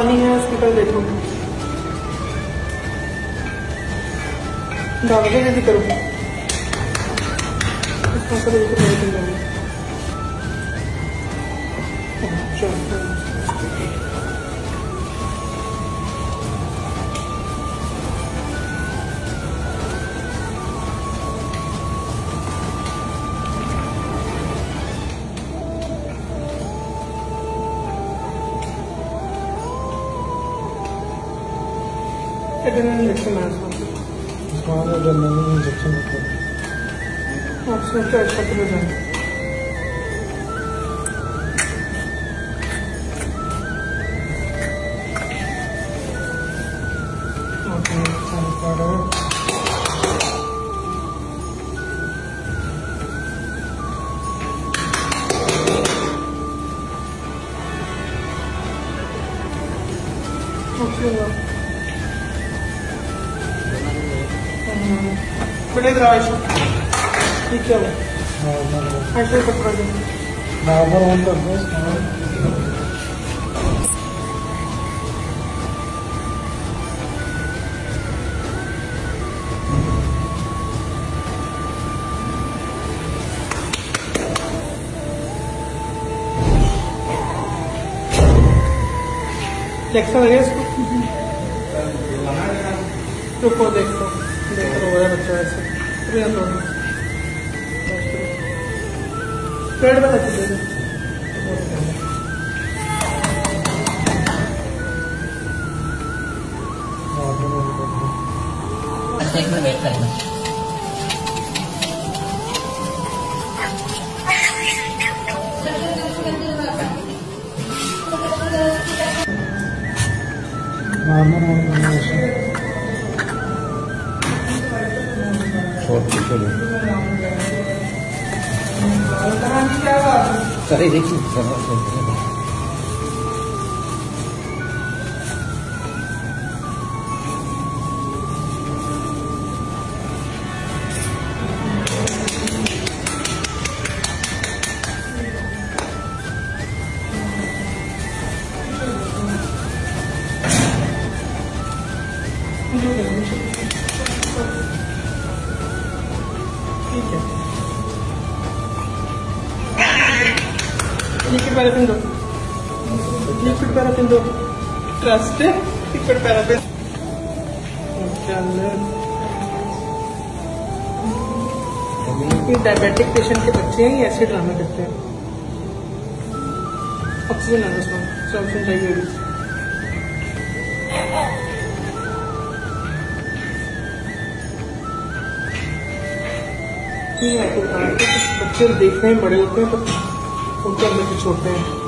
पानी है उसकी कर देखो, डाल के जल्दी करो, इसको करो इंजेक्शन है इंजेक्शन आपसे अच्छा हो जाए। बड़े राश ठीक है ऐसे पकड़ा दो नॉर्मल ऑन कर दो। देखो रुको देखो देख लो है बच्चा ऐसे पेड़ में रख दे एक मिनट वेट करना। सही देखिए लिक्विड पैराफिन दो, लिक्विड पैराफिन दो, ट्रस्ट है लिक्विड पैराफिन। डायबिटिक पेशेंट के बच्चे हैं ये ऐसे ड्रामा करते हैं। ऑक्सीजन आना उसमें ऑक्सीजन चाहिए बच्चे देखने में बड़े होते हैं तो उनके अंदर कुछ होते हैं।